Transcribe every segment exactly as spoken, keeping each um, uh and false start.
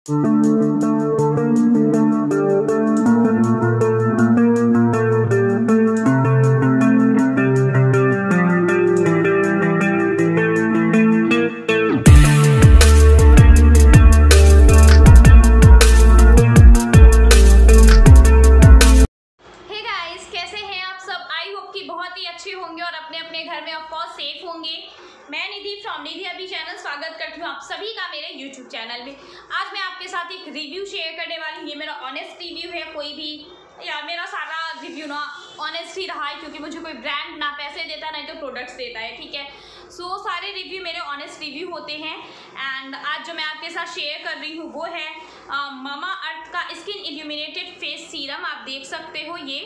Safe होंगे। मैं निधि from निधि अभी चैनल स्वागत करती हूँ आप सभी का मेरे यूट्यूब चैनल में। आज मैं आपके साथ एक रिव्यू शेयर करने वाली हूँ। ये मेरा ऑनेस्ट रिव्यू है, कोई भी या मेरा सारा रिव्यू ना ऑनेस्ट ही रहा है, क्योंकि मुझे कोई ब्रांड ना पैसे देता ना तो प्रोडक्ट्स देता है, ठीक है। सो so, सारे रिव्यू मेरे ऑनेस्ट रिव्यू होते हैं। एंड आज जो मैं आपके साथ शेयर कर रही हूँ वो है मामा अर्थ का स्किन इल्यूमिनेटेड फेस सीरम। आप देख सकते हो ये,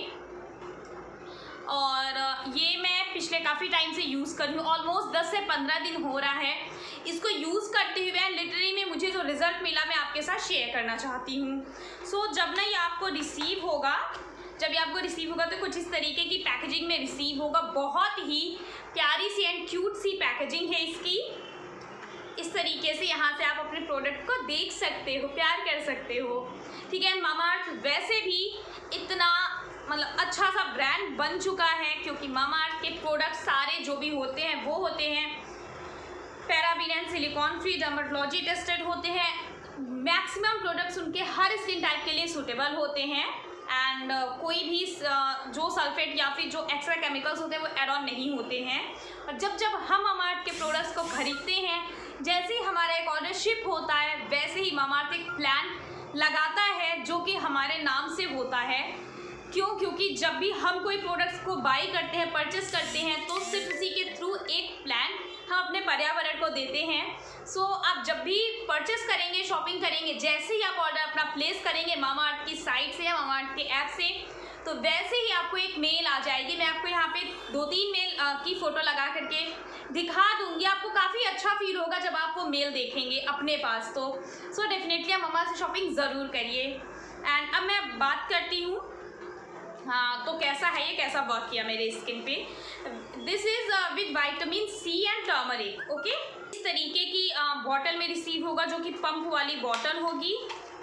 और ये मैं पिछले काफ़ी टाइम से यूज़ कर रही हूँ, ऑलमोस्ट दस से पंद्रह दिन हो रहा है इसको यूज़ करते हुए। लिटरली में मुझे जो रिज़ल्ट मिला मैं आपके साथ शेयर करना चाहती हूँ। सो so, जब ना ये आपको रिसीव होगा जब ये आपको रिसीव होगा तो कुछ इस तरीके की पैकेजिंग में रिसीव होगा। बहुत ही प्यारी सी एंड क्यूट सी पैकेजिंग है इसकी। इस तरीके से यहाँ से आप अपने प्रोडक्ट को देख सकते हो, प्यार कर सकते हो, ठीक है। मामा अर्थ वैसे भी इतना मतलब अच्छा सा ब्रांड बन चुका है, क्योंकि मामा अर्थ के प्रोडक्ट सारे जो भी होते हैं वो होते हैं paraben and silicone free, dermatology tested होते हैं। मैक्सिमम प्रोडक्ट्स उनके हर स्किन टाइप के लिए सूटेबल होते हैं। एंड uh, कोई भी uh, जो सल्फेट या फिर जो एक्स्ट्रा केमिकल्स होते हैं वो एड ऑन नहीं होते हैं। और जब जब हम मामा अर्थ के प्रोडक्ट्स को खरीदते हैं, जैसे ही हमारा एक ऑर्डर शिप होता है वैसे ही मामा अर्थ एक प्लान लगाता है जो कि हमारे नाम से होता है। क्यों? क्योंकि जब भी हम कोई प्रोडक्ट्स को बाई करते हैं, परचेस करते हैं, तो सिर्फ इसी के थ्रू एक प्लान हम अपने पर्यावरण को देते हैं। सो so, आप जब भी परचेस करेंगे, शॉपिंग करेंगे, जैसे ही आप ऑर्डर अपना प्लेस करेंगे मामा अर्थ की साइट से या मामा अर्थ के ऐप से, तो वैसे ही आपको एक मेल आ जाएगी। मैं आपको यहाँ पे दो तीन मेल की फ़ोटो लगा करके दिखा दूँगी। आपको काफ़ी अच्छा फील होगा जब आप वो मेल देखेंगे अपने पास। तो सो डेफिनेटली आप मामा से शॉपिंग ज़रूर करिए। एंड अब मैं बात करती हूँ हाँ तो कैसा है ये, कैसा वर्क किया मेरे स्किन पे। This is with vitamin C and turmeric, okay. इस तरीके की बॉटल में रिसीव होगा जो कि पंप वाली बॉटल होगी।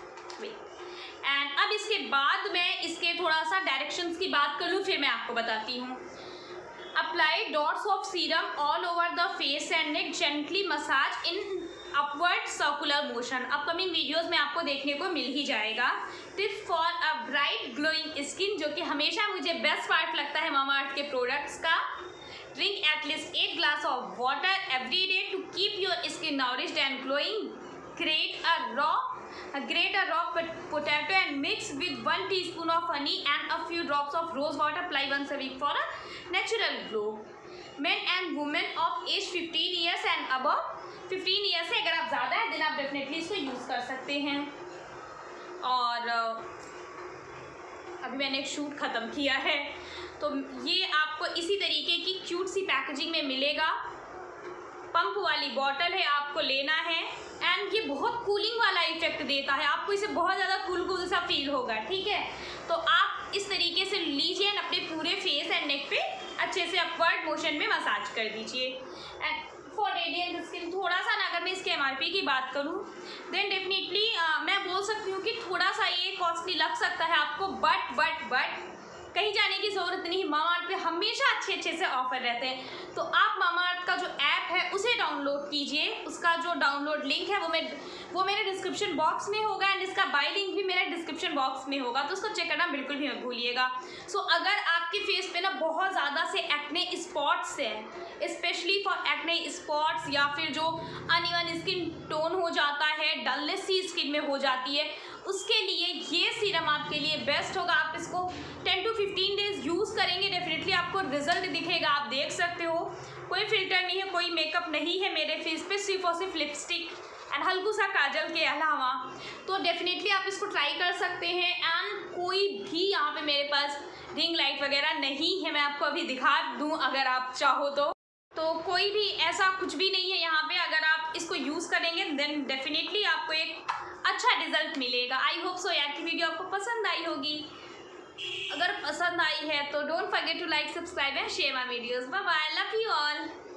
एंड अब इसके बाद मैं इसके थोड़ा सा डायरेक्शंस की बात कर लूँ, फिर मैं आपको बताती हूँ। Apply dots of serum all over the face and neck, gently massage in upward circular motion. Upcoming videos में आपको देखने को मिल ही जाएगा। Tip for a bright glowing skin, जो कि हमेशा मुझे बेस्ट पार्ट लगता है मामा अर्थ के प्रोडक्ट्स का। Drink at least eight glass of water every day to keep your skin nourished and glowing. Grate a raw grate a raw potato and mix with one teaspoon of honey and a few drops of rose water. Apply once a week for a natural glow. Men and women of age fifteen years and above, fifteen year से अगर आप ज़्यादा है then आप definitely इसको use कर सकते हैं। और अभी मैंने एक शूट ख़त्म किया है, तो ये आपको इसी तरीके की क्यूट सी पैकेजिंग में मिलेगा। पंप वाली बॉटल है, आपको लेना है। एंड ये बहुत कूलिंग वाला इफेक्ट देता है, आपको इसे बहुत ज़्यादा कूल कूल सा फील होगा, ठीक है। तो आप इस तरीके से लीजिए एंड अपने पूरे फेस एंड नेक पे अच्छे से अपवर्ड मोशन में मसाज कर दीजिए। एंड फॉर रेडिएंट स्किन थोड़ा सा ना, अगर मैं इसके एम आर पी की बात करूँ देन डेफिनेटली मैं बोल सकती हूँ कि थोड़ा सा ये कॉस्टली लग सकता है आपको, बट बट बट कहीं जाने की ज़रूरत नहीं। मामा अर्थ पे हमेशा अच्छे अच्छे से ऑफर रहते हैं। तो आप मामा अर्थ का जो ऐप है उसे डाउनलोड कीजिए। उसका जो डाउनलोड लिंक है वो मैं वो मेरे डिस्क्रिप्शन बॉक्स में होगा, एंड इसका बाय लिंक भी मेरे डिस्क्रिप्शन बॉक्स में होगा, तो उसको चेक करना बिल्कुल भी मत भूलिएगा। सो so, अगर आपके फेस पे ना बहुत ज़्यादा से एक्ने स्पॉट्स हैं, स्पेशली फॉर एक्ने स्पॉट्स, या फिर जो अनइवन स्किन टोन हो जाता है, डलनेस सी स्किन में हो जाती है, उसके लिए ये सीरम आपके लिए बेस्ट होगा। आप इसको ten to fifteen days use करेंगे, डेफिनेटली आपको रिजल्ट दिखेगा। आप देख सकते हो कोई फिल्टर नहीं है, कोई मेकअप नहीं है मेरे फेस पे, सिर्फ और सिर्फ लिपस्टिक एंड हल्कू सा काजल के अलावा। तो डेफिनेटली आप इसको ट्राई कर सकते हैं। एंड कोई भी यहाँ पे मेरे पास रिंग लाइट वगैरह नहीं है, मैं आपको अभी दिखा दूँ अगर आप चाहो तो तो कोई भी ऐसा कुछ भी नहीं है यहाँ पे। अगर आप इसको यूज़ करेंगे देन डेफिनेटली आपको एक अच्छा रिजल्ट मिलेगा। आई होप सो यार की वीडियो आपको पसंद आई होगी। अगर पसंद आई है तो don't forget to like, subscribe and share my videos. Bye bye, love you all.